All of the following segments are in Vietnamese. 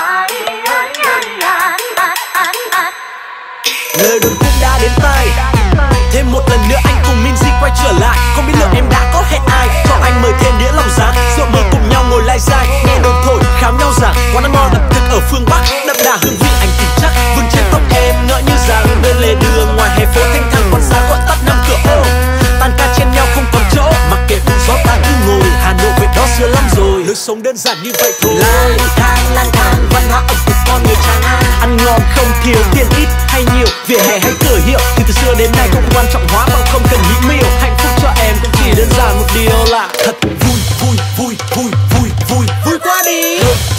Lời đồn cũng đã đến tai. Thêm một lần nữa anh cùng Minzy quay trở lại. Không biết liệu em đã có hẹn ai cho anh mời thêm đĩa lòng giá, rượu mời cùng nhau ngồi lai dai, nghe đồn thổi khám nhau rằng quán ăn ngon ẩm thực ở phương Bắc, đậm đà hương vị anh tìm chắc. Vừng trên tóc em ngỡ như rằng bên lề đường ngoài hè phố thanh thang quán giá gọi tắt năm cửa ô. Tan ca chen nhau không còn chỗ, mặc kệ bụi gió tan cứ ngồi. Hà Nội vậy đó xưa lắm rồi, lối sống đơn giản như vậy thôi. Lang thang văn hóa ẩm thực con người Tràng An, ăn ngon không thiếu, tiền ít hay nhiều, vỉa hè hay cửa hiệu thì từ xưa đến nay không quan trọng hóa bằng không cần nghĩ miêu. Hạnh phúc cho em cũng chỉ đơn giản một điều là thật vui quá đi.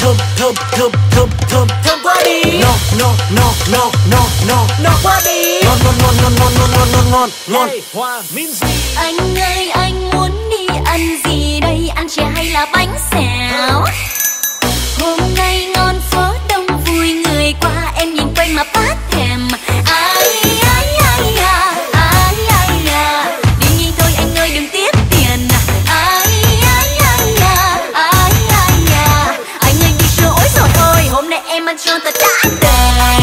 Thơm quá đi. No quá đi. Ngon. Hoa Minzy. Anh ơi anh muốn đi ăn gì đây, ăn chè hay là bánh xèo? Hôm nay ngon phố đông vui người qua, em nhìn quanh mà phát thèm. Đi nhanh thôi anh ơi đừng tiếc tiền. Anh ơi đi sửa ối rồi thôi, hôm nay em ăn cho thật đã đời.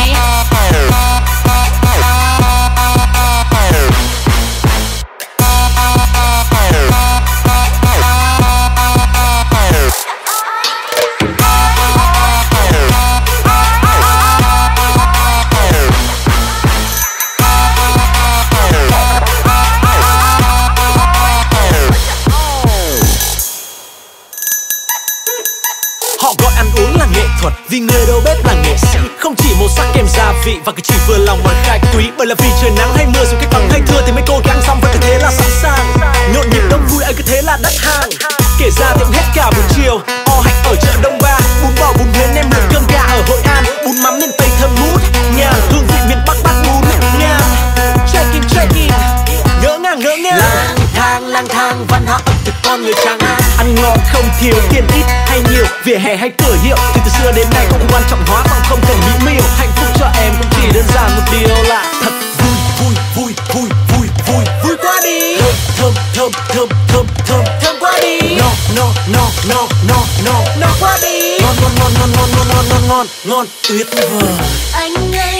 Họ gọi ăn uống là nghệ thuật vì người đầu bếp là nghệ sĩ, không chỉ màu sắc kèm gia vị và cứ chỉ vừa lòng mọi khách quý. Bởi là vì trời nắng hay mưa dù cách bằng hay thưa thì mấy cô khi ăn xong vẫn cứ thế là sẵn sàng. Nhộn nhịp đông vui ấy cứ thế là đắt hàng. Kể ra tiệm hết cả buổi chiều. O Hạnh ở chợ Đông Ba, bún bò bún Huế nem lụt cơm gà ở Hội An, bún mắm miền Tây thơm ngút ngàn, hương vị miền Bắc bát bún ngàn. Check in ngỡ ngàng. Lang thang văn hóa ẩm thực con người Tràng An, ăn ngon không thiếu, tiền ít hay nhiều, vỉa hè hay cửa hiệu thì từ xưa đến nay không quan trọng hóa bằng không cần nghĩ miêu. Hạnh phúc cho em cũng chỉ đơn giản một điều là thật vui quá đi. Thơm quá đi. No quá đi. Ngon tuyệt vời. Anh ơi